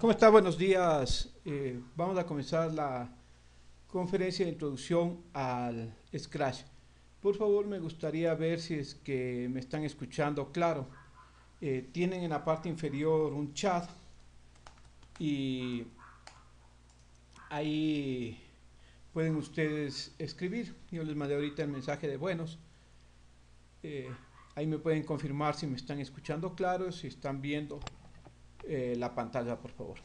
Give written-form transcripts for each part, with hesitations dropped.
¿Cómo está? Buenos días. Vamos a comenzar la conferencia de introducción al Scratch. Por favor, me gustaría ver si es que me están escuchando claro. Tienen en la parte inferior un chat y ahí pueden ustedes escribir. Yo les mandé ahorita el mensaje de buenos. Eh, Ahí me pueden confirmar si me están escuchando claro, si están viendo la pantalla, por favor.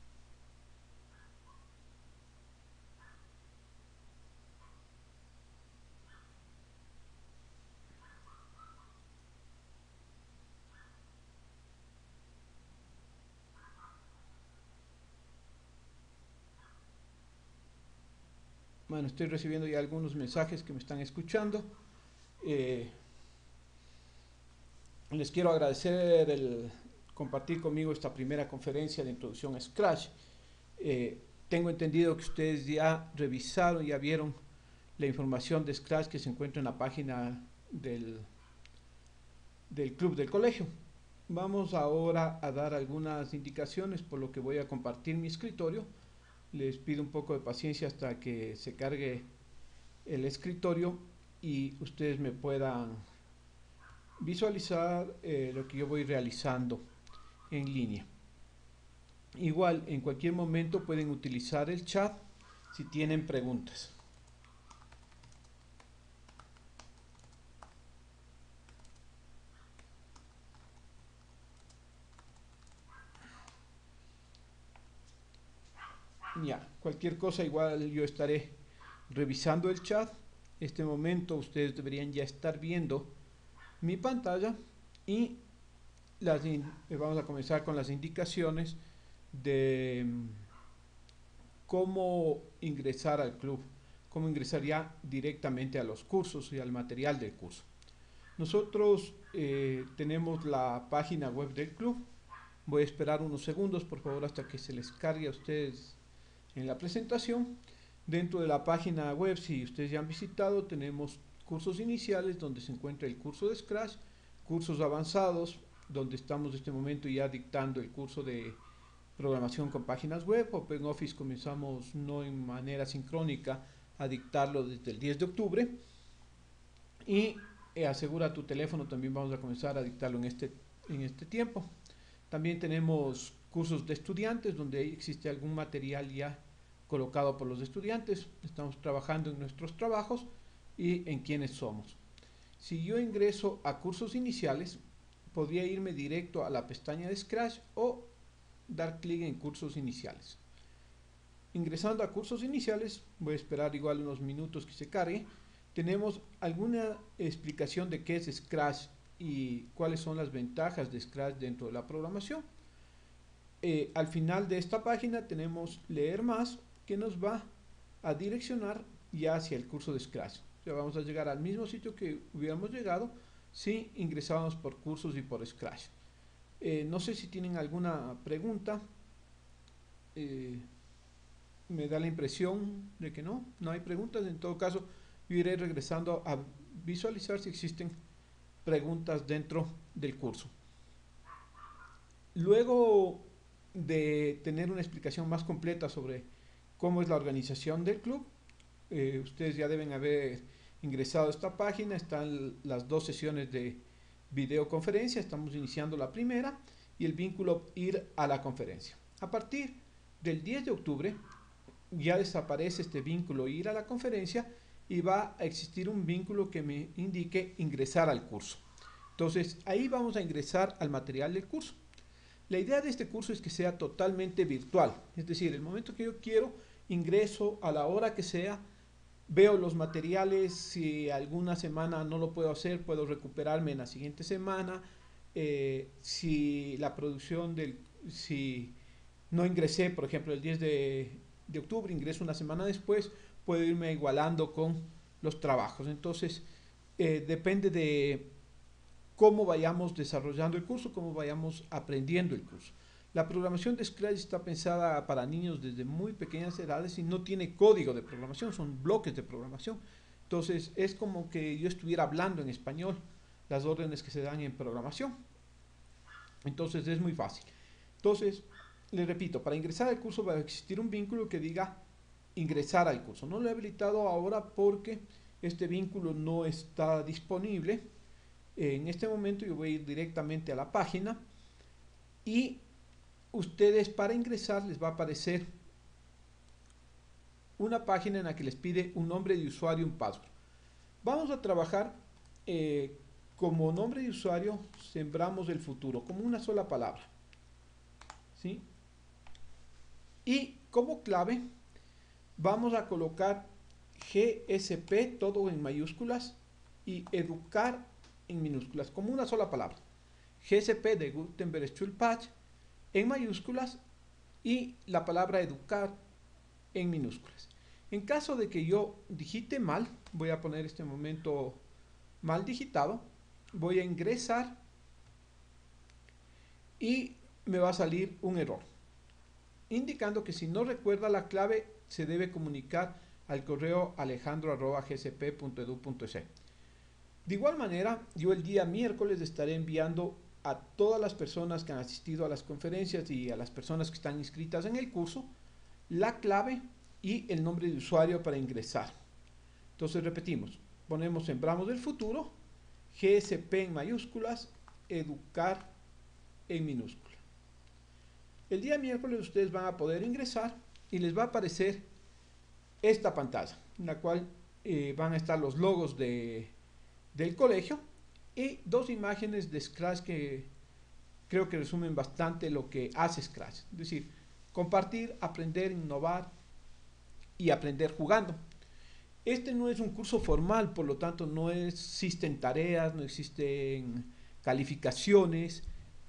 Bueno, estoy recibiendo ya algunos mensajes que me están escuchando. Eh, Les quiero agradecer el compartir conmigo esta primera conferencia de introducción a Scratch. Tengo entendido que ustedes ya revisaron, ya vieron la información de Scratch que se encuentra en la página del club del colegio. Vamos ahora a dar algunas indicaciones, por lo que voy a compartir mi escritorio. Les pido un poco de paciencia hasta que se cargue el escritorio y ustedes me puedan visualizar lo que yo voy realizando en línea. Igual, en cualquier momento pueden utilizar el chat si tienen preguntas. Ya, cualquier cosa igual yo estaré revisando el chat. En este momento ustedes deberían ya estar viendo mi pantalla y vamos a comenzar con las indicaciones de cómo ingresar al club, cómo ingresar ya directamente a los cursos y al material del curso. Nosotros tenemos la página web del club. Voy a esperar unos segundos, por favor, hasta que se les cargue a ustedes en la presentación. Dentro de la página web, si ustedes ya han visitado, tenemos cursos iniciales donde se encuentra el curso de Scratch, cursos avanzados donde estamos en este momento ya dictando el curso de programación con páginas web. OpenOffice comenzamos no en manera sincrónica a dictarlo desde el 10 de octubre y asegura tu teléfono también vamos a comenzar a dictarlo en este tiempo. También tenemos cursos de estudiantes donde existe algún material ya colocado por los estudiantes. Estamos trabajando en nuestros trabajos y en quiénes somos. Si yo ingreso a cursos iniciales, podría irme directo a la pestaña de Scratch o dar clic en cursos iniciales. Ingresando a cursos iniciales, voy a esperar igual unos minutos que se cargue. Tenemos alguna explicación de qué es Scratch y cuáles son las ventajas de Scratch dentro de la programación. Al final de esta página tenemos leer más, que nos va a direccionar ya hacia el curso de Scratch. O sea, vamos a llegar al mismo sitio que hubiéramos llegado si ingresábamos por cursos y por Scratch. No sé si tienen alguna pregunta. Me da la impresión de que no hay preguntas. En todo caso, yo iré regresando a visualizar si existen preguntas dentro del curso. Luego de tener una explicación más completa sobre cómo es la organización del club, ustedes ya deben haber ingresado a esta página. Están las dos sesiones de videoconferencia. Estamos iniciando la primera y el vínculo ir a la conferencia. A partir del 10 de octubre ya desaparece este vínculo ir a la conferencia y va a existir un vínculo que me indique ingresar al curso. Entonces ahí vamos a ingresar al material del curso. La idea de este curso es que sea totalmente virtual, es decir, el momento que yo quiero, ingreso a la hora que sea, veo los materiales. Si alguna semana no lo puedo hacer, puedo recuperarme en la siguiente semana. Si la producción si no ingresé, por ejemplo, el 10 de octubre, ingreso una semana después, puedo irme igualando con los trabajos. Entonces, depende de cómo vayamos desarrollando el curso, cómo vayamos aprendiendo el curso. La programación de Scratch está pensada para niños desde muy pequeñas edades y no tiene código de programación, son bloques de programación. Entonces es como que yo estuviera hablando en español las órdenes que se dan en programación. Entonces es muy fácil. Entonces le repito, para ingresar al curso va a existir un vínculo que diga ingresar al curso. No lo he habilitado ahora porque este vínculo no está disponible. En este momento yo voy a ir directamente a la página y ustedes para ingresar les va a aparecer una página en la que les pide un nombre de usuario y un password. Vamos a trabajar como nombre de usuario, sembramos el futuro, como una sola palabra. ¿Sí? Y como clave vamos a colocar GSP, todo en mayúsculas, y educar en minúsculas, como una sola palabra. GSP de Gutenberg Schulpatch en mayúsculas y la palabra educar en minúsculas. En caso de que yo digite mal, voy a poner este momento mal digitado, voy a ingresar y me va a salir un error, indicando que si no recuerda la clave se debe comunicar al correo alejandro@gsp.edu.es. De igual manera, yo el día miércoles estaré enviando a todas las personas que han asistido a las conferencias y a las personas que están inscritas en el curso la clave y el nombre de usuario para ingresar. Entonces repetimos, sembramos el futuro, GSP en mayúsculas, educar en minúscula. El día miércoles ustedes van a poder ingresar y les va a aparecer esta pantalla, en la cual van a estar los logos del colegio y dos imágenes de Scratch que creo que resumen bastante lo que hace Scratch. Es decir, compartir, aprender, innovar y aprender jugando. Este no es un curso formal, por lo tanto no existen tareas, no existen calificaciones.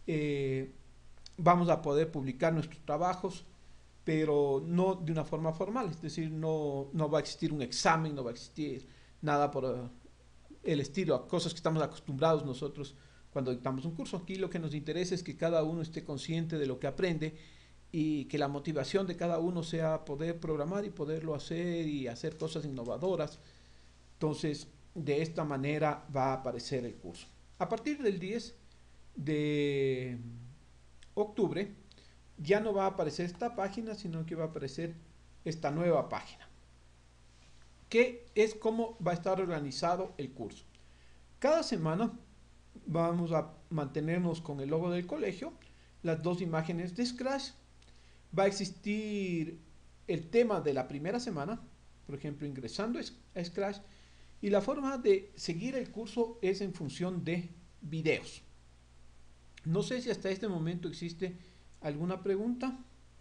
Vamos a poder publicar nuestros trabajos, pero no de una forma formal, es decir, no va a existir un examen, no va a existir nada por el estilo, a cosas que estamos acostumbrados nosotros cuando dictamos un curso. Aquí lo que nos interesa es que cada uno esté consciente de lo que aprende y que la motivación de cada uno sea poder programar y poderlo hacer y hacer cosas innovadoras. Entonces, de esta manera va a aparecer el curso. A partir del 10 de octubre ya no va a aparecer esta página, sino que va a aparecer esta nueva página, que es cómo va a estar organizado el curso. Cada semana vamos a mantenernos con el logo del colegio, las dos imágenes de Scratch. Va a existir el tema de la primera semana, por ejemplo, ingresando a Scratch, y la forma de seguir el curso es en función de videos. No sé si hasta este momento existe alguna pregunta.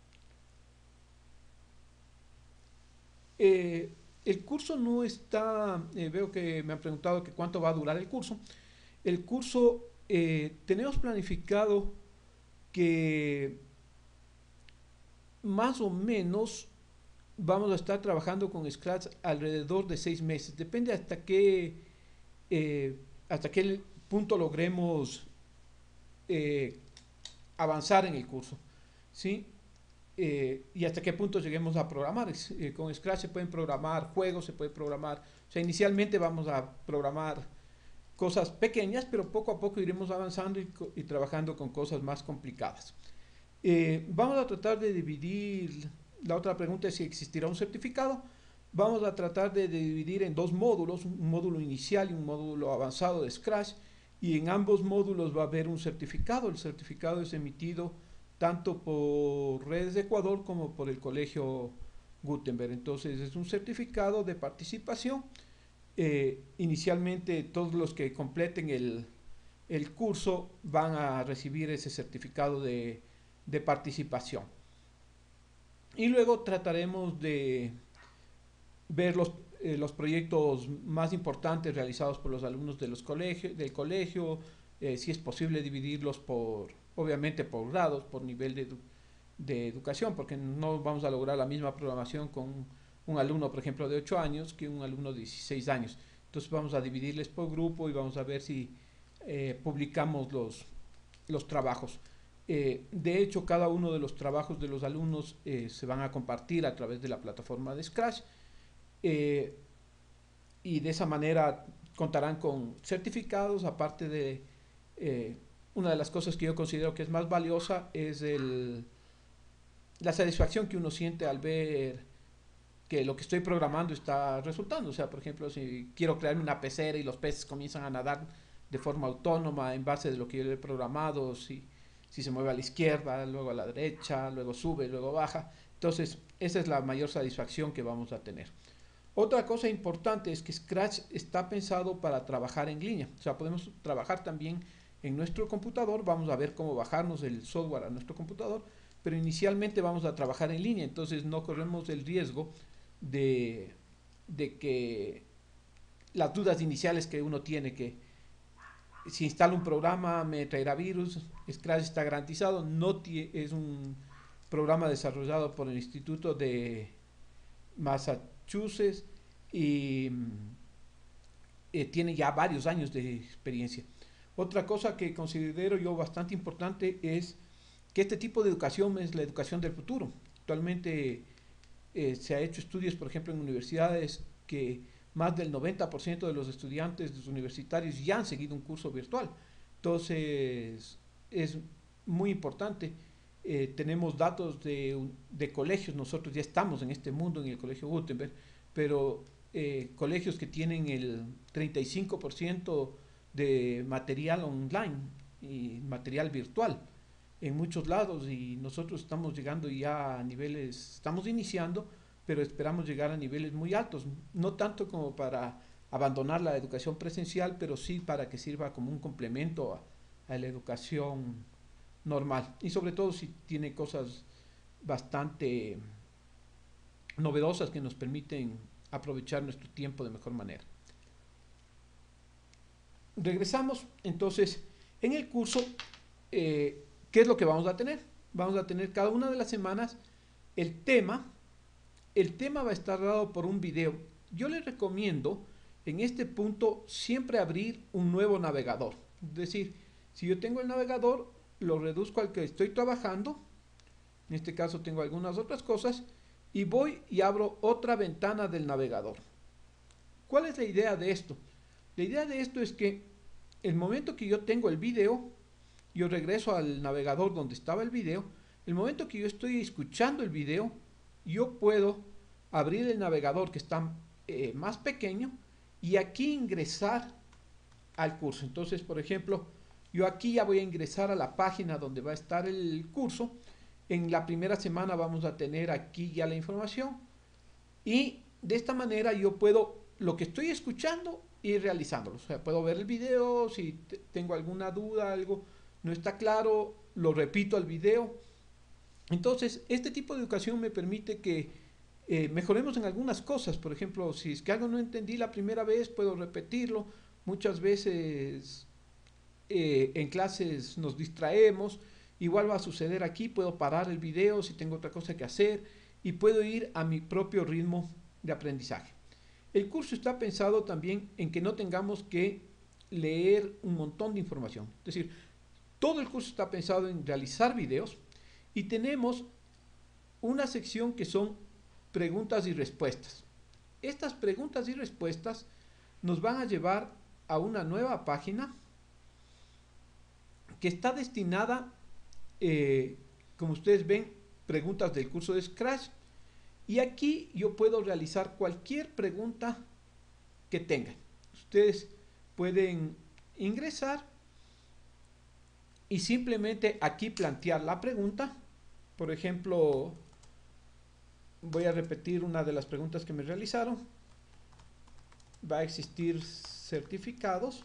El curso no está, veo que me han preguntado que cuánto va a durar el curso. El curso, tenemos planificado que más o menos vamos a estar trabajando con Scratch alrededor de 6 meses. Depende hasta qué punto logremos avanzar en el curso, ¿sí? Y hasta qué punto lleguemos a programar. Con Scratch se pueden programar juegos, se puede programar, o sea, inicialmente vamos a programar cosas pequeñas, pero poco a poco iremos avanzando y trabajando con cosas más complicadas. Vamos a tratar de dividir, la otra pregunta es si existirá un certificado. Vamos a tratar de dividir en dos módulos, un módulo inicial y un módulo avanzado de Scratch, y en ambos módulos va a haber un certificado. El certificado es emitido tanto por Redes de Ecuador como por el Colegio Gutenberg. Entonces es un certificado de participación. Inicialmente todos los que completen el curso van a recibir ese certificado de participación. Y luego trataremos de ver los proyectos más importantes realizados por los alumnos del colegio, si es posible dividirlos obviamente por grados, por nivel de educación, porque no vamos a lograr la misma programación con un alumno, por ejemplo, de 8 años que un alumno de 16 años. Entonces vamos a dividirles por grupo y vamos a ver si publicamos los trabajos. De hecho, cada uno de los trabajos de los alumnos se van a compartir a través de la plataforma de Scratch, y de esa manera contarán con certificados. Aparte de una de las cosas que yo considero que es más valiosa es la satisfacción que uno siente al ver que lo que estoy programando está resultando. O sea, por ejemplo, si quiero crearme una pecera y los peces comienzan a nadar de forma autónoma en base de lo que yo le he programado, si se mueve a la izquierda, luego a la derecha, luego sube, luego baja. Entonces, esa es la mayor satisfacción que vamos a tener. Otra cosa importante es que Scratch está pensado para trabajar en línea. O sea, podemos trabajar también en nuestro computador. Vamos a ver cómo bajarnos el software a nuestro computador. Pero inicialmente vamos a trabajar en línea. Entonces no corremos el riesgo de, de que las dudas iniciales que uno tiene, que si instalo un programa me traerá virus. Scratch está garantizado. No es un programa desarrollado por el Instituto de Massachusetts y tiene ya varios años de experiencia. Otra cosa que considero yo bastante importante es que este tipo de educación es la educación del futuro. Actualmente se ha hecho estudios, por ejemplo, en universidades que más del 90% de los estudiantes universitarios ya han seguido un curso virtual. Entonces, es muy importante. Tenemos datos de colegios, nosotros ya estamos en este mundo, en el Colegio Gutenberg, pero colegios que tienen el 35% de material online y material virtual en muchos lados, y nosotros estamos llegando ya a niveles, estamos iniciando, pero esperamos llegar a niveles muy altos, no tanto como para abandonar la educación presencial, pero sí para que sirva como un complemento a la educación normal, y sobre todo si tiene cosas bastante novedosas que nos permiten aprovechar nuestro tiempo de mejor manera. Regresamos entonces en el curso. ¿Qué es lo que vamos a tener? Vamos a tener cada una de las semanas el tema. El tema va a estar dado por un video. Yo les recomiendo en este punto siempre abrir un nuevo navegador. Es decir, si yo tengo el navegador, lo reduzco al que estoy trabajando. En este caso tengo algunas otras cosas. Y voy y abro otra ventana del navegador. ¿Cuál es la idea de esto? La idea de esto es que el momento que yo tengo el video, yo regreso al navegador donde estaba el video. El momento que yo estoy escuchando el video, yo puedo abrir el navegador que está más pequeño y aquí ingresar al curso. Entonces, por ejemplo, yo aquí ya voy a ingresar a la página donde va a estar el curso. En la primera semana vamos a tener aquí ya la información y de esta manera yo puedo, lo que estoy escuchando, ir realizándolo. O sea, puedo ver el video, si tengo alguna duda, algo no está claro, lo repito al video. Entonces, este tipo de educación me permite que mejoremos en algunas cosas. Por ejemplo, si es que algo no entendí la primera vez, puedo repetirlo. Muchas veces en clases nos distraemos. Igual va a suceder aquí, puedo parar el video si tengo otra cosa que hacer y puedo ir a mi propio ritmo de aprendizaje. El curso está pensado también en que no tengamos que leer un montón de información. Es decir, todo el curso está pensado en realizar videos y tenemos una sección que son preguntas y respuestas. Estas preguntas y respuestas nos van a llevar a una nueva página que está destinada, como ustedes ven, preguntas del curso de Scratch. Y aquí yo puedo realizar cualquier pregunta que tengan. Ustedes pueden ingresar y simplemente aquí plantear la pregunta. Por ejemplo, voy a repetir una de las preguntas que me realizaron. Va a existir certificados.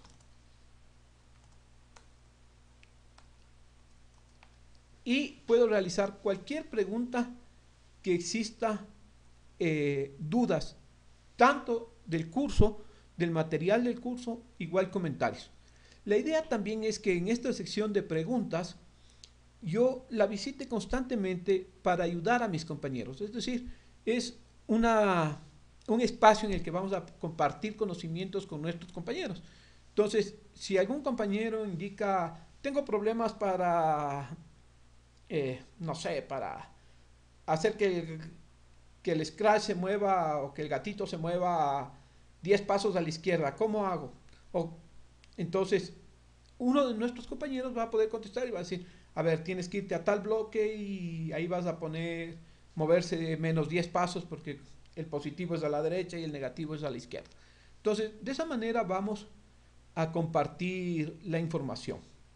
Y puedo realizar cualquier pregunta que exista dudas, tanto del curso, del material del curso, igual comentarios. La idea también es que en esta sección de preguntas yo la visite constantemente para ayudar a mis compañeros. Es decir, es un espacio en el que vamos a compartir conocimientos con nuestros compañeros. Entonces, si algún compañero indica, tengo problemas para, no sé, para hacer que el Scratch se mueva o que el gatito se mueva 10 pasos a la izquierda, ¿cómo hago? Entonces, uno de nuestros compañeros va a poder contestar y va a decir, a ver, tienes que irte a tal bloque y ahí vas a poner, moverse menos 10 pasos porque el positivo es a la derecha y el negativo es a la izquierda. Entonces, de esa manera vamos a compartir la información.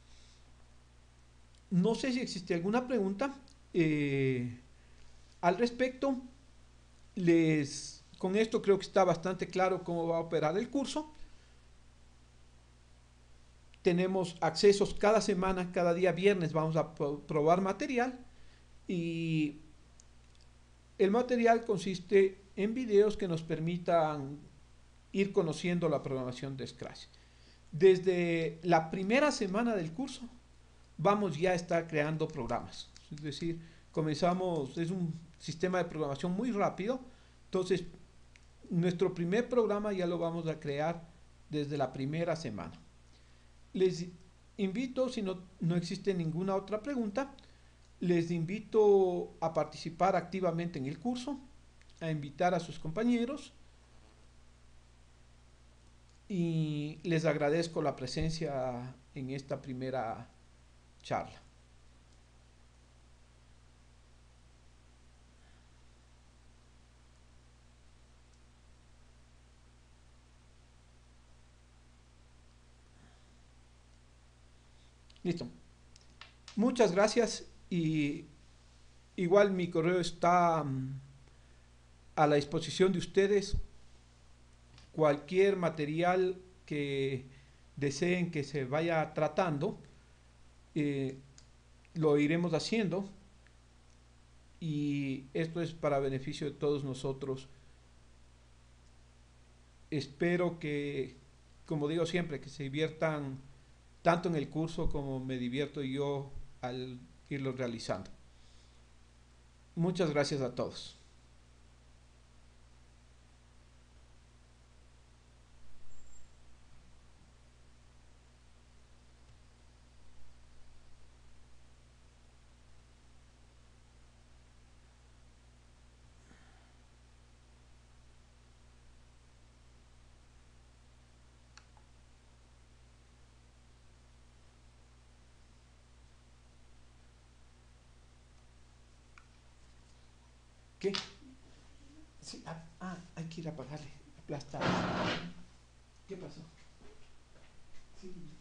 No sé si existe alguna pregunta al respecto. Con esto creo que está bastante claro cómo va a operar el curso. Tenemos accesos cada semana, cada día viernes vamos a probar material y el material consiste en videos que nos permitan ir conociendo la programación de Scratch. Desde la primera semana del curso vamos ya a estar creando programas. Es decir, comenzamos, es un sistema de programación muy rápido, entonces nuestro primer programa ya lo vamos a crear desde la primera semana. Les invito, si no existe ninguna otra pregunta, les invito a participar activamente en el curso, a invitar a sus compañeros y les agradezco la presencia en esta primera charla. Listo. Muchas gracias y igual mi correo está a la disposición de ustedes. Cualquier material que deseen que se vaya tratando, eh, lo iremos haciendo y esto es para beneficio de todos nosotros. Espero que, como digo siempre, que se diviertan tanto en el curso como me divierto yo al irlo realizando. Muchas gracias a todos. ¿Qué? Sí, hay que ir a pagarle. Aplastar. ¿Qué pasó? Sí.